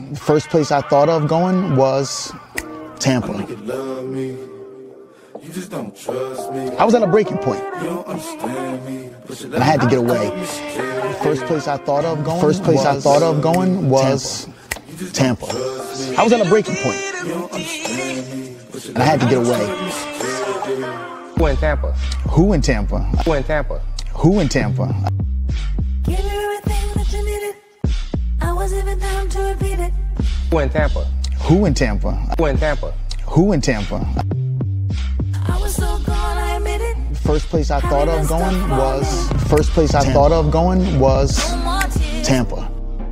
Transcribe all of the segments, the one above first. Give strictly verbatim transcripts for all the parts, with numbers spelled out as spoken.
First place I thought of going was Tampa. I was at a breaking point, and I had to get away. First place I thought of going. First place I thought of going was Tampa. I was at a breaking point, and I had to get away. Who in Tampa? Who in Tampa? Who in Tampa? Who in Tampa? Give you everything that you needed. I was even down to repeat it. Who in Tampa? Who in Tampa? Who in Tampa? Who in Tampa? I was so gone, I admit it. First place I thought of going was. First place I thought of going was Tampa.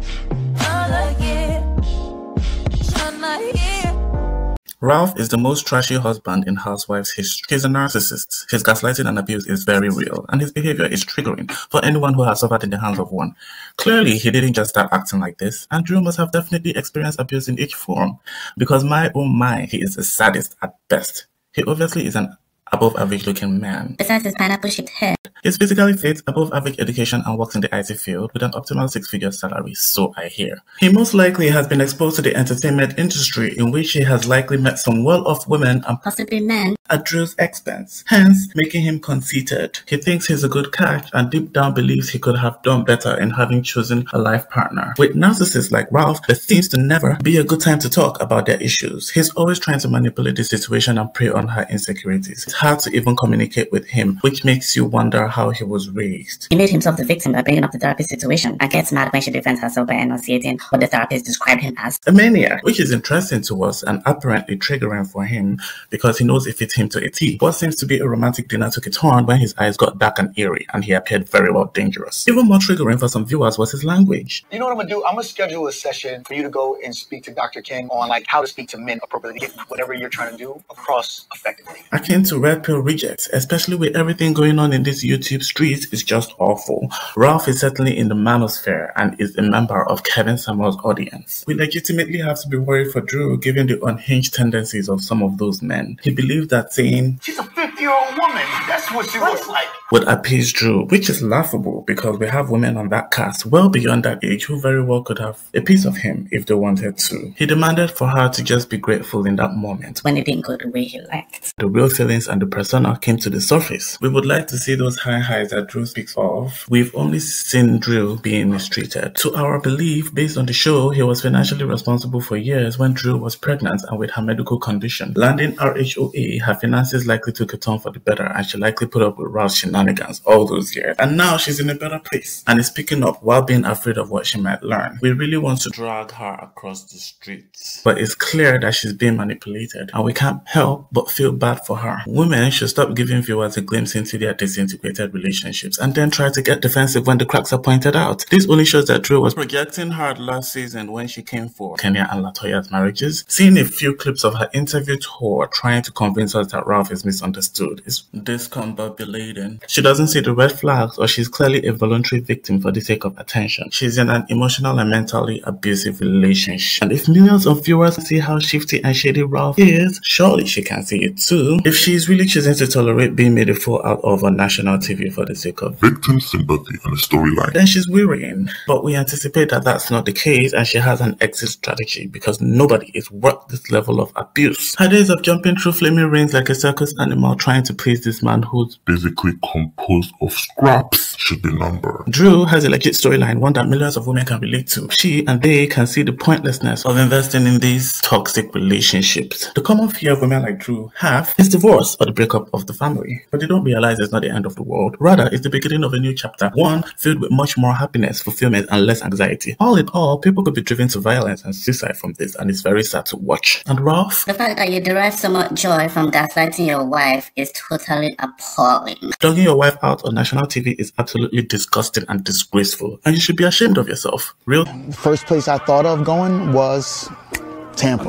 Ralph is the most trashy husband in Housewives history. He's a narcissist. His gaslighting and abuse is very real, and his behavior is triggering for anyone who has suffered in the hands of one. Clearly, he didn't just start acting like this, and Drew must have definitely experienced abuse in each form, because my oh my, he is a sadist at best. He obviously is an above average looking man. Besides his pineapple shaped head, he's physically fit, above average education, and works in the I T field with an optimal six figure salary, so I hear. He most likely has been exposed to the entertainment industry, in which he has likely met some well-off women and possibly men at Drew's expense, hence making him conceited. He thinks he's a good catch and deep down believes he could have done better in having chosen a life partner. With narcissists like Ralph, there seems to never be a good time to talk about their issues. He's always trying to manipulate the situation and prey on her insecurities. It's hard to even communicate with him, which makes you wonder how he was raised. He made himself the victim by bringing up the therapist situation and gets mad when she defends herself by enunciating what the therapist described him as. A maniac, which is interesting to us and apparently triggering for him because he knows it fits him to a T. What seems to be a romantic dinner took a turn when his eyes got dark and eerie and he appeared very well dangerous. Even more triggering for some viewers was his language. You know what I'm gonna do? I'm gonna schedule a session for you to go and speak to Doctor King on like how to speak to men appropriately, get whatever you're trying to do across effectively. Akin to red pill rejects, especially with everything going on in this YouTube streets, is just awful. Ralph is certainly in the manosphere and is a member of Kevin Samuel's audience. We legitimately have to be worried for Drew given the unhinged tendencies of some of those men. He believed that saying, "She's a fifty-year-old woman, that's what she looks like," would appease Drew, which is laughable because we have women on that cast well beyond that age who very well could have a piece of him if they wanted to. He demanded for her to just be grateful in that moment when it didn't go the way he liked. The real feelings and the persona came to the surface. We would like to see those high highs that Drew speaks of. We've only seen Drew being mistreated. To our belief, based on the show, he was financially responsible for years when Drew was pregnant and with her medical condition. Landing R H O A, her finances likely took a turn for the better and she likely put up with Ralph's shenanigans all those years. And now she's in a better place and is picking up while being afraid of what she might learn. We really want to drag her across the streets, but it's clear that she's being manipulated and we can't help but feel bad for her. Women should stop giving viewers a glimpse into their disintegrated relationships and then try to get defensive when the cracks are pointed out. This only shows that Drew was projecting hard last season when she came for Kenya and Latoya's marriages. Seeing a few clips of her interview tour trying to convince us that Ralph is misunderstood is discombobulating. She doesn't see the red flags, or she's clearly a voluntary victim for the sake of attention. She's in an emotional and mentally abusive relationship. And if millions of viewers see how shifty and shady Ralph is, surely she can see it too. If she's really choosing to tolerate being made a fool out of on national T V for the sake of victim sympathy and a storyline, then she's wearying. But we anticipate that that's not the case and she has an exit strategy because nobody is worth this level of abuse. Her days of jumping through flaming rings like a circus animal trying to please this man who's basically composed of scraps should be numbered. Drew has a legit storyline, one that millions of women can relate to. She and they can see the pointlessness of investing in these toxic relationships. The common fear women like Drew have is divorce or the breakup of the family. But they don't realize it's not the end of the world. Rather, it's the beginning of a new chapter, one filled with much more happiness, fulfillment, and less anxiety. All in all, people could be driven to violence and suicide from this, and it's very sad to watch. And Ralph? The fact that you derive so much joy from gaslighting your wife is totally appalling. Dogging your wife out on national T V is absolutely disgusting and disgraceful, and you should be ashamed of yourself. Real? First place I thought of going was Tampa.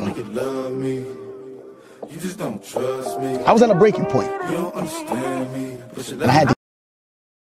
I was at a breaking point, and I had to